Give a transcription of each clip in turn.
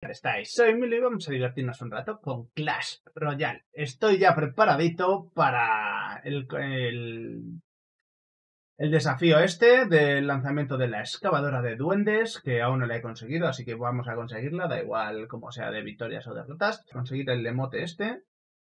tal estáis? Soy Milo y vamos a divertirnos un rato con Clash Royale. Estoy ya preparadito para el desafío este del lanzamiento de la excavadora de duendes, que aún no la he conseguido, así que vamos a conseguirla, da igual como sea de victorias o derrotas. Conseguir el emote este.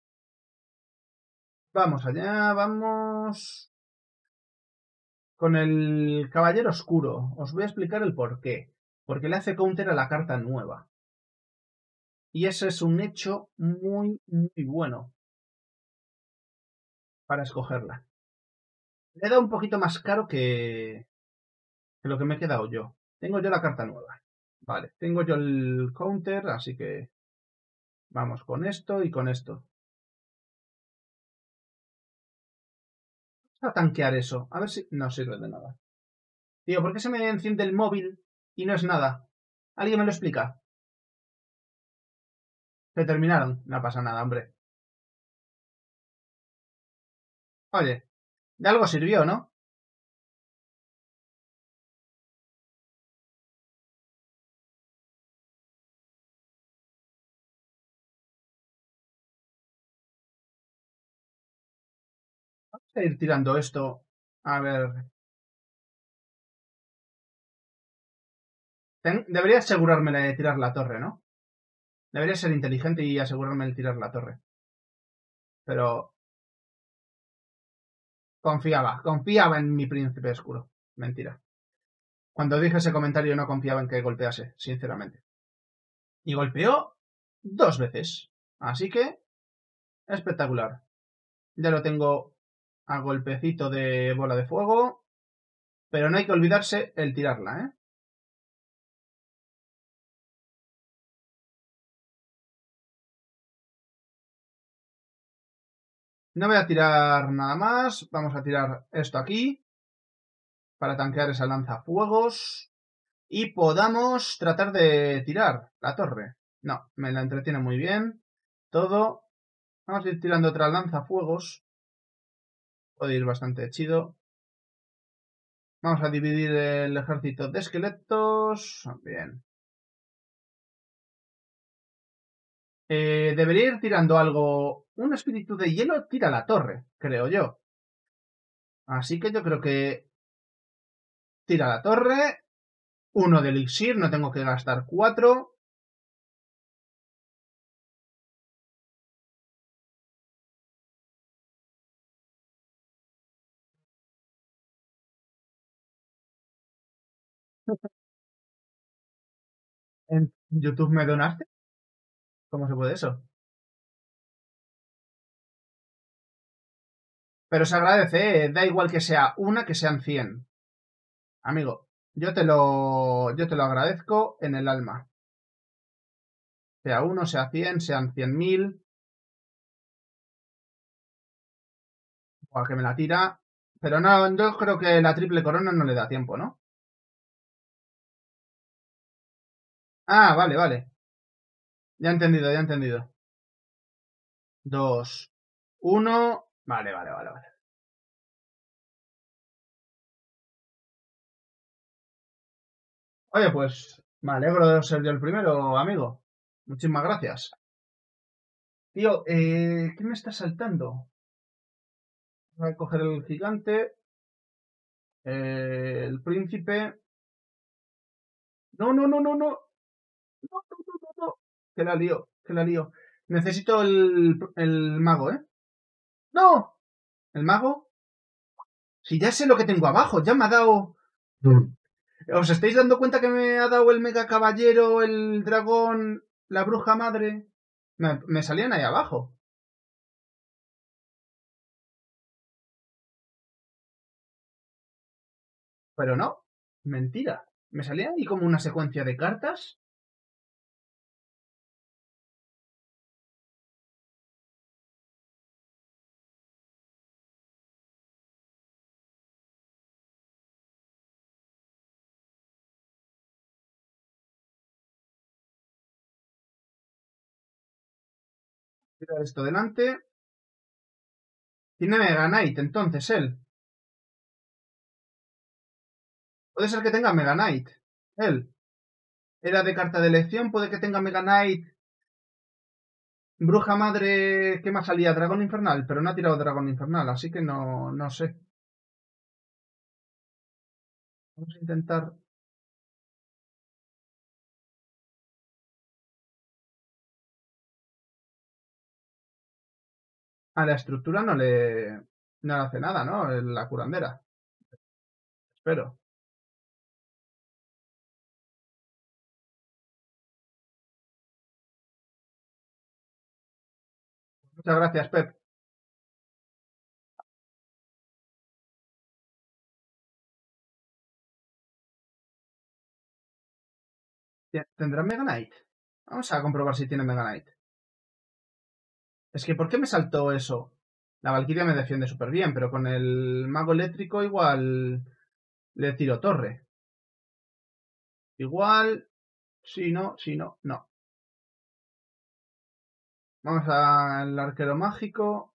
Vamos allá, vamos... Con el Caballero Oscuro. Os voy a explicar el por qué. Porque le hace counter a la carta nueva. Y ese es un hecho muy bueno para escogerla. Le he dado un poquito más caro que lo que me he quedado yo. Tengo yo la carta nueva. Vale, tengo yo el counter, así que vamos con esto y con esto. Vamos a tanquear eso. A ver si... No sirve de nada. Tío, ¿por qué se me enciende el móvil y no es nada? ¿Alguien me lo explica? Se terminaron. No pasa nada, hombre. Oye, de algo sirvió, ¿no? Vamos a ir tirando esto. A ver. Debería asegurarme de tirar la torre, ¿no? Debería ser inteligente y asegurarme de tirar la torre. Pero confiaba en mi príncipe oscuro. Mentira. Cuando dije ese comentario no confiaba en que golpease, sinceramente. Y golpeó 2 veces. Así que, espectacular. Ya lo tengo a golpecito de bola de fuego. Pero no hay que olvidarse el tirarla, ¿eh? No voy a tirar nada más. Vamos a tirar esto aquí. Para tanquear esa lanzafuegos. Y podamos tratar de tirar la torre. No, me la entretiene muy bien. Todo. Vamos a ir tirando otra lanzafuegos. Puede ir bastante chido. Vamos a dividir el ejército de esqueletos. Bien. Debería ir tirando algo. Un espíritu de hielo tira la torre, creo yo. Así que yo creo que tira la torre. 1 de elixir, no tengo que gastar 4. ¿En YouTube me donaste? ¿Cómo se puede eso? Pero se agradece, da igual que sea una que sean 100. Amigo, yo te lo agradezco en el alma. Sea 1, sea 100, sean 100.000. O que me la tira. Pero no, yo creo que la triple corona no le da tiempo, ¿no? Ah, vale, vale. Ya he entendido, ya he entendido. 2, 1. Vale, vale, vale, vale. Oye, pues me alegro de ser yo el primero, amigo. Muchísimas gracias. Tío, ¿qué me está saltando? Voy a coger el gigante. El príncipe. No, no, no, no, no. No, no, no, no, no. Que la lío, que la lío. Necesito el mago, ¿eh? ¡No! ¿El mago? Si ya sé lo que tengo abajo, ya me ha dado... ¿Os estáis dando cuenta que me ha dado el mega caballero, el dragón, la bruja madre? Me salían ahí abajo. Pero no, mentira. Me salían ahí como una secuencia de cartas. Tirar esto delante. Tiene Mega Knight, entonces él. Puede ser que tenga Mega Knight. Él. Era de carta de elección, puede que tenga Mega Knight. Bruja madre, ¿qué más salía? Dragón infernal, pero no ha tirado dragón infernal, así que no sé. Vamos a intentar. A la estructura no le hace nada, ¿no? La curandera. Espero. Muchas gracias, Pep. ¿Tendrá Mega Knight? Vamos a comprobar si tiene Mega Knight. Es que, ¿por qué me saltó eso? La Valkyria me defiende súper bien, pero con el mago eléctrico igual le tiro torre. Igual, sí, no. Vamos al arquero mágico.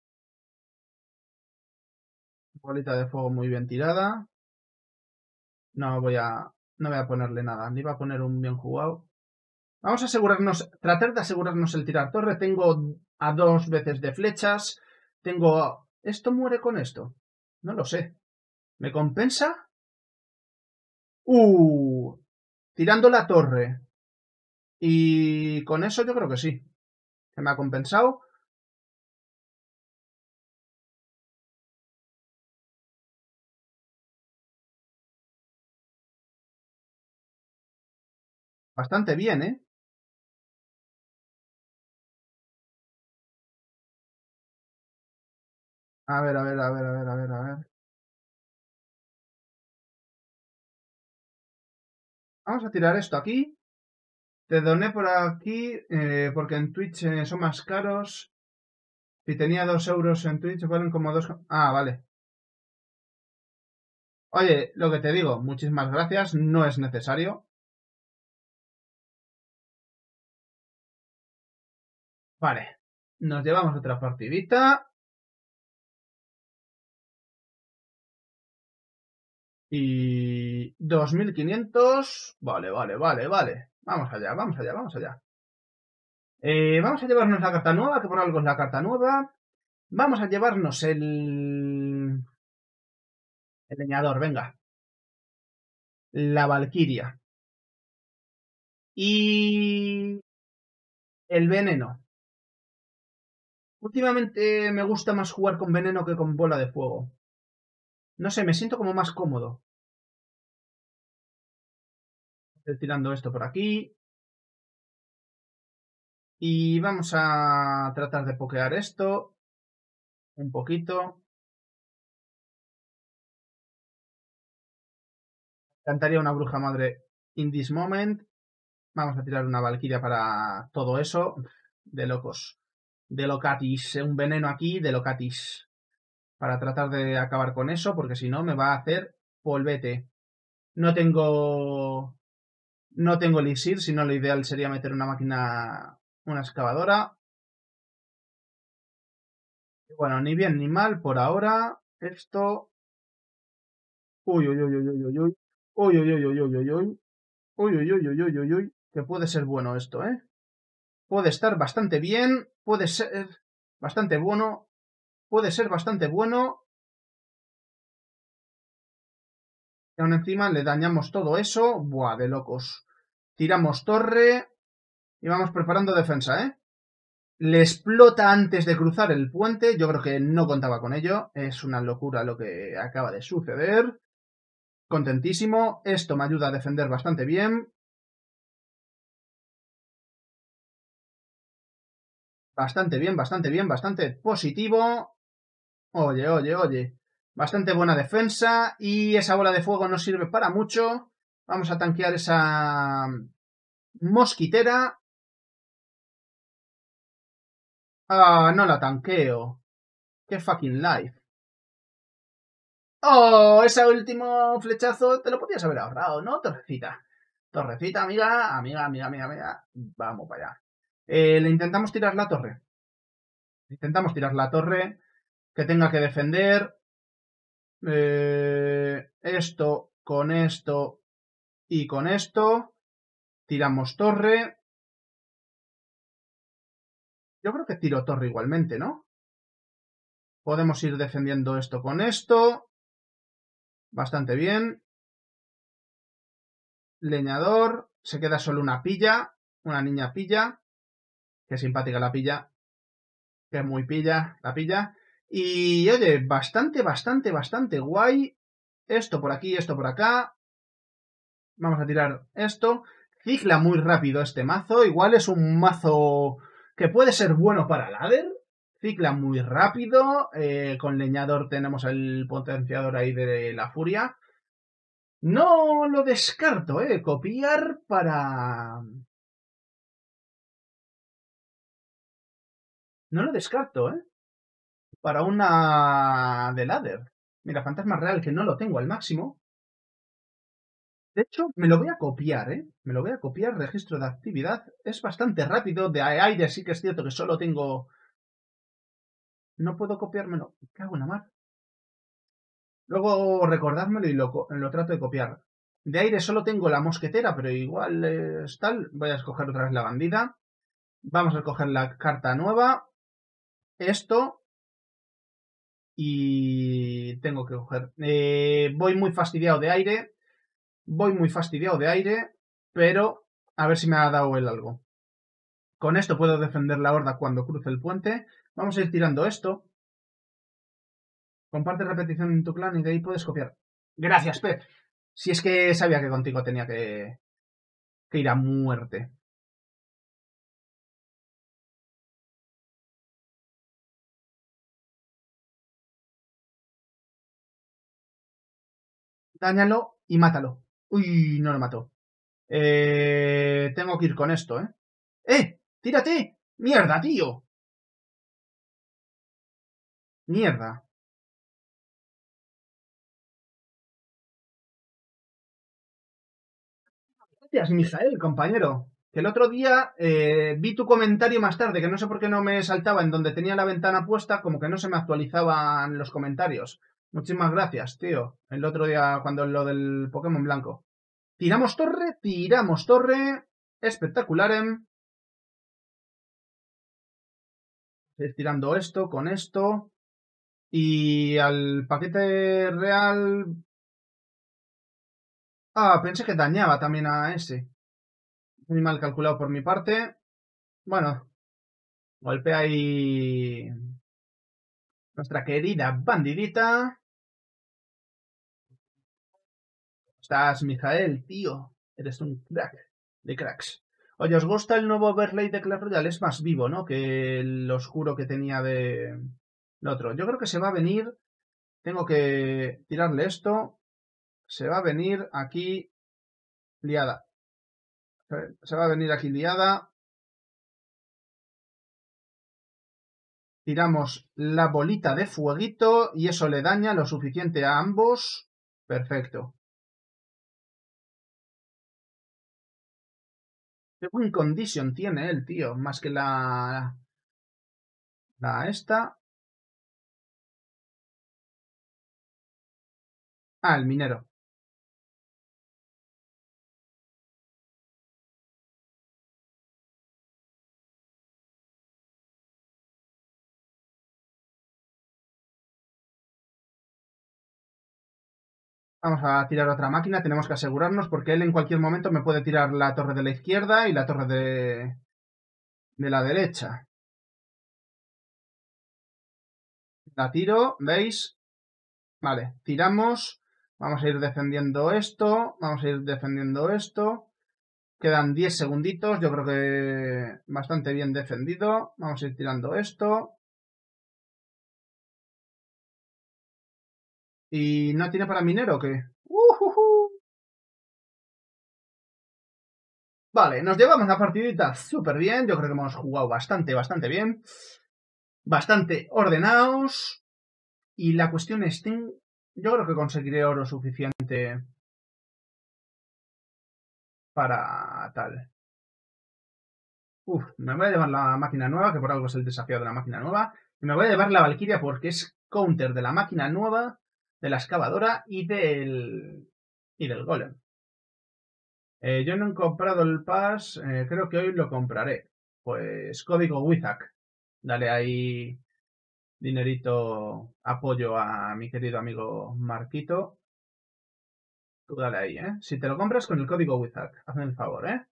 Bolita de fuego muy bien tirada. No voy a ponerle nada. Ni iba a poner un bien jugado. Vamos a asegurarnos, tratar de asegurarnos el tirar torre. Tengo a 2 veces de flechas. Tengo... ¿Esto muere con esto? No lo sé. ¿Me compensa? Tirando la torre. Y con eso yo creo que sí. Se me ha compensado. Bastante bien, ¿eh? A ver, a ver, a ver, a ver, a ver, a ver. Vamos a tirar esto aquí. Te doné por aquí porque en Twitch son más caros. Si tenía 2 € en Twitch, valen como dos. Ah, vale. Oye, lo que te digo, muchísimas gracias. No es necesario. Vale. Nos llevamos otra partidita. Y 2500. Vale, vale, vale, vale. Vamos allá, vamos allá, vamos allá. Vamos a llevarnos la carta nueva, que por algo es la carta nueva. Vamos a llevarnos el leñador, venga. La Valquiria. Y el veneno. Últimamente me gusta más jugar con veneno que con bola de fuego. No sé, me siento como más cómodo. Estoy tirando esto por aquí. Y vamos a tratar de pokear esto. Un poquito. Cantaría una bruja madre in this moment. Vamos a tirar una valquiria para todo eso. De locos. De locatis. Un veneno aquí de locatis. Para tratar de acabar con eso, porque si no me va a hacer polvete. No tengo... No tengo elixir, sino lo ideal sería meter una máquina... Una excavadora. Y bueno, ni bien ni mal por ahora. Esto... Uy, uy, uy, uy, uy, uy, uy. Uy, uy, uy, uy, uy, uy, uy. Uy, uy, uy, uy, uy, uy, uy. Que puede ser bueno esto, ¿eh? Puede estar bastante bien. Puede ser bastante bueno. Puede ser bastante bueno. Y aún encima le dañamos todo eso. Buah, de locos. Tiramos torre. Y vamos preparando defensa, ¿eh? Le explota antes de cruzar el puente. Yo creo que no contaba con ello. Es una locura lo que acaba de suceder. Contentísimo. Esto me ayuda a defender bastante bien. Bastante bien, bastante bien, bastante positivo. Oye, oye, oye. Bastante buena defensa. Y esa bola de fuego no sirve para mucho. Vamos a tanquear esa mosquitera. Ah, no la tanqueo. Qué fucking life. Oh, ese último flechazo te lo podías haber ahorrado, ¿no? Torrecita. Torrecita, amiga, amiga, amiga, amiga, amiga. Vamos para allá. Le intentamos tirar la torre. Intentamos tirar la torre. Que tenga que defender. Esto con esto y con esto. Tiramos torre. Yo creo que tiro torre igualmente, ¿no? Podemos ir defendiendo esto con esto. Bastante bien. Leñador. Se queda solo una pilla. Una niña pilla. Qué simpática la pilla. Que es muy pilla la pilla. Y oye, bastante guay. Esto por aquí, esto por acá. Vamos a tirar esto. Cicla muy rápido este mazo. Igual es un mazo que puede ser bueno para ladder. Cicla muy rápido. Con leñador tenemos el potenciador ahí de la furia. No lo descarto, copiar para... No lo descarto, para una de ladder. Mira, fantasma real que no lo tengo al máximo. De hecho, me lo voy a copiar, Me lo voy a copiar, registro de actividad. Es bastante rápido, de aire sí que es cierto que solo tengo... No puedo copiármelo. Me cago en la mar. Luego recordármelo y lo trato de copiar. De aire solo tengo la mosquetera, pero igual es tal. Voy a escoger otra vez la bandida. Vamos a escoger la carta nueva. Esto. Y tengo que coger... voy muy fastidiado de aire. Voy muy fastidiado de aire. Pero a ver si me ha dado él algo. Con esto puedo defender la horda cuando cruce el puente. Vamos a ir tirando esto. Comparte repetición en tu clan y de ahí puedes copiar. Gracias, Pep. Si es que sabía que contigo tenía que ir a muerte. Dáñalo y mátalo. Uy, no lo mató. Tengo que ir con esto, ¿eh? ¡Tírate! ¡Mierda, tío! ¡Mierda! Gracias, Mijael, compañero. Que el otro día vi tu comentario más tarde, que no sé por qué no me saltaba en donde tenía la ventana puesta, como que no se me actualizaban los comentarios. Muchísimas gracias, tío. El otro día, cuando lo del Pokémon blanco. Tiramos torre, tiramos torre. Espectacular, tirando esto con esto. Y al paquete real... Ah, pensé que dañaba también a ese. Muy mal calculado por mi parte. Bueno, golpea ahí nuestra querida bandidita. ¿Estás, Mijael, tío? Eres un crack de cracks. Oye, ¿os gusta el nuevo overlay de Clash Royale? Es más vivo, ¿no? Que el oscuro que tenía de... el otro. Yo creo que se va a venir... Tengo que tirarle esto. Se va a venir aquí liada. Se va a venir aquí liada. Tiramos la bolita de fueguito y eso le daña lo suficiente a ambos. Perfecto. Qué buen condition tiene el tío, más que la esta. Ah, el minero. Vamos a tirar otra máquina, tenemos que asegurarnos porque él en cualquier momento me puede tirar la torre de la izquierda y la torre de la derecha. La tiro, ¿veis? Vale, tiramos. Vamos a ir defendiendo esto. Vamos a ir defendiendo esto. Quedan 10 segunditos. Yo creo que bastante bien defendido. Vamos a ir tirando esto. ¿Y no tiene para minero o qué? Vale, nos llevamos la partidita súper bien. Yo creo que hemos jugado bastante bien. Bastante ordenados. Y la cuestión es, yo creo que conseguiré oro suficiente para tal. Me voy a llevar la máquina nueva, que por algo es el desafío de la máquina nueva. Y me voy a llevar la Valkyria porque es counter de la máquina nueva, de la excavadora y del golem. Yo no he comprado el pass, creo que hoy lo compraré. Pues código Wizak. Dale ahí dinerito, apoyo a mi querido amigo Marquito. Tú dale ahí, ¿eh? Si te lo compras con el código Wizak, hazme el favor, ¿eh?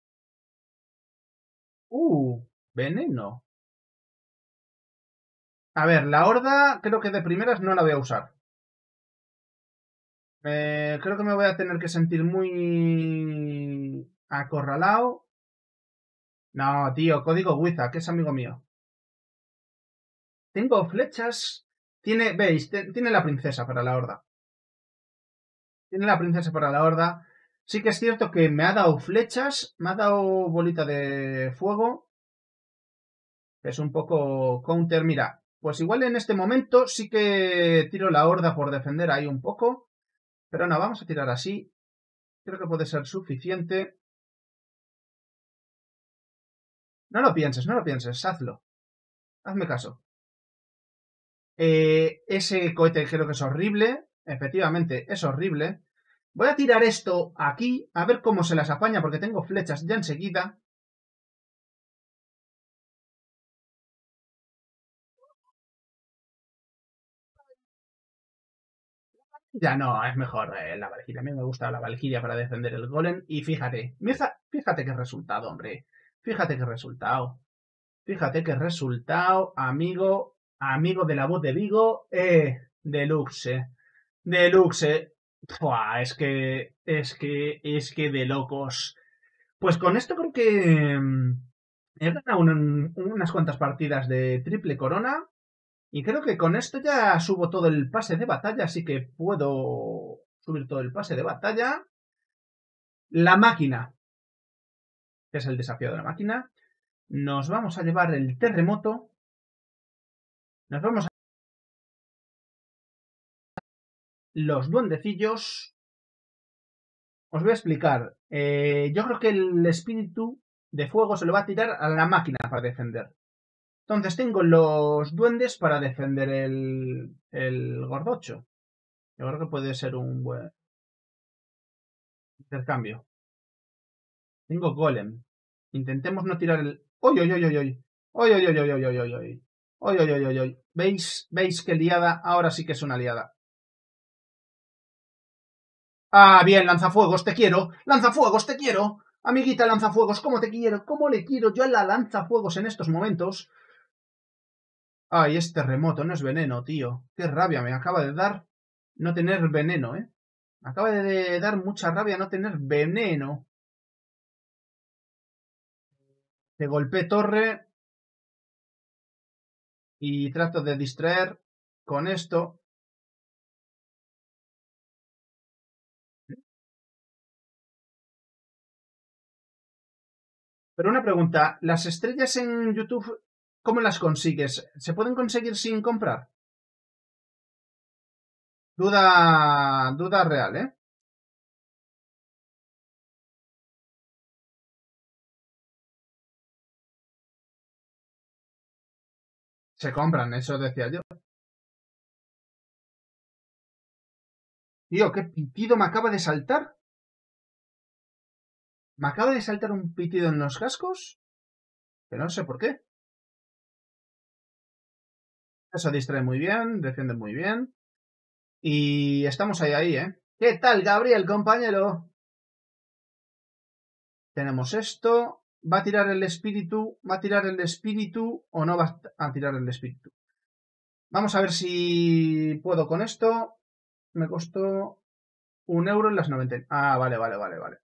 Uh, veneno. A ver, la horda creo que de primeras no la voy a usar. Creo que me voy a tener que sentir muy acorralado. No, tío, código Wizak, que es amigo mío. Tengo flechas. Veis, tiene la princesa para la horda. Tiene la princesa para la horda. Sí que es cierto que me ha dado flechas, me ha dado bolita de fuego. Es un poco counter. Mira, pues igual en este momento sí que tiro la horda por defender ahí un poco. Pero no, vamos a tirar así. Creo que puede ser suficiente. No lo pienses, hazlo. Hazme caso. Ese cohete creo que es horrible. Efectivamente, es horrible. Voy a tirar esto aquí, a ver cómo se las apaña, porque tengo flechas ya enseguida. Ya no, es mejor la Valkyria. A mí me gusta la Valkyria para defender el golem. Y fíjate qué resultado, hombre. Fíjate qué resultado. Fíjate qué resultado, amigo de la voz de Vigo. Deluxe. Deluxe. Pua, es que de locos. Pues con esto creo que he ganado unas cuantas partidas de triple corona. Y creo que con esto ya subo todo el pase de batalla, así que puedo subir todo el pase de batalla. La máquina, que es el desafío de la máquina. Nos vamos a llevar el terremoto. Nos vamos a los duendecillos. Os voy a explicar. Yo creo que el espíritu de fuego se lo va a tirar a la máquina para defender. Entonces tengo los duendes para defender el gordocho. Yo creo que puede ser un buen intercambio. Tengo golem. Intentemos no tirar el. ¡Oy, oy, oy, oy, oy! ¡Oy, oy, oy, oy, oy, oy, oy, oy! ¡Oy, oy, oy, oy, oy! ¿Veis qué liada? Ahora sí que es una liada. Ah, bien, lanzafuegos, te quiero. Lanzafuegos, te quiero. Amiguita lanzafuegos, ¿cómo te quiero? ¿Cómo le quiero yo a la lanzafuegos en estos momentos? Ay, es terremoto, no es veneno, tío. Qué rabia me acaba de dar no tener veneno, ¿eh? Me acaba de dar mucha rabia no tener veneno. Te golpeé torre y trato de distraer con esto. Pero una pregunta, ¿las estrellas en YouTube cómo las consigues? ¿Se pueden conseguir sin comprar? Duda real, ¿eh? Se compran, eso decía yo. Tío, ¿qué pitido me acaba de saltar? ¿Me acaba de saltar un pitido en los cascos? Pero no sé por qué. Eso distrae muy bien, defiende muy bien. Y estamos ahí, ¿eh? ¿Qué tal, Gabriel, compañero? Tenemos esto. ¿Va a tirar el espíritu? ¿Va a tirar el espíritu o no va a tirar el espíritu? Vamos a ver si puedo con esto. Me costó 1 euro en las 90. Ah, vale, vale, vale, vale.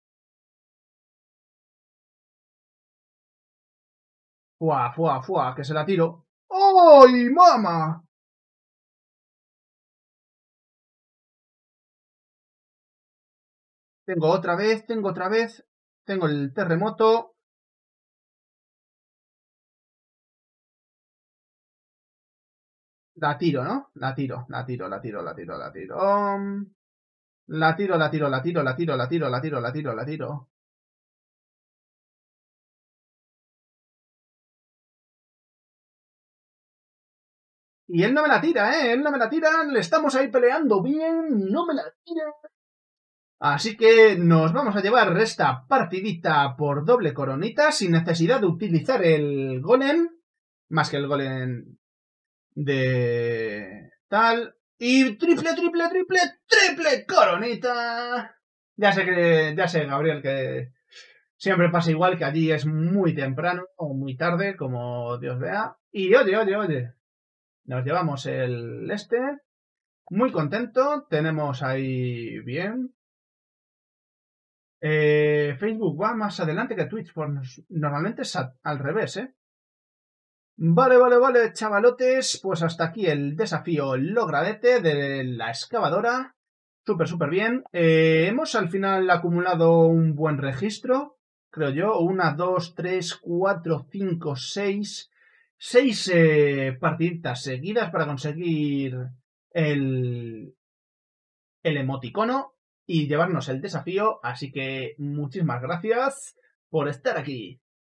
Fuá, fuá, fuá, que se la tiro. ¡Ay, mamá! Tengo otra vez, tengo otra vez. Tengo el terremoto. La tiro, ¿no? La tiro, la tiro, la tiro, la tiro, la tiro. La tiro, la tiro, la tiro, la tiro, la tiro, la tiro, la tiro, la tiro. Y él no me la tira, ¿eh? Él no me la tira. Le estamos ahí peleando bien. No me la tira. Así que nos vamos a llevar esta partidita por doble coronita sin necesidad de utilizar el golem, más que el golem de tal. Y triple coronita. Ya sé, Gabriel, que siempre pasa igual, que allí es muy temprano o muy tarde, como Dios vea. Y oye, nos llevamos el este. Muy contento, tenemos ahí bien. Facebook va más adelante que Twitch, pues normalmente es al revés, ¿eh? Vale, chavalotes, pues hasta aquí el desafío logradete de la excavadora. Súper bien. Hemos al final acumulado un buen registro, creo yo. 1, 2, 3, 4, 5, 6. 6 partiditas seguidas para conseguir el, el emoticono y llevarnos el desafío. Así que muchísimas gracias por estar aquí.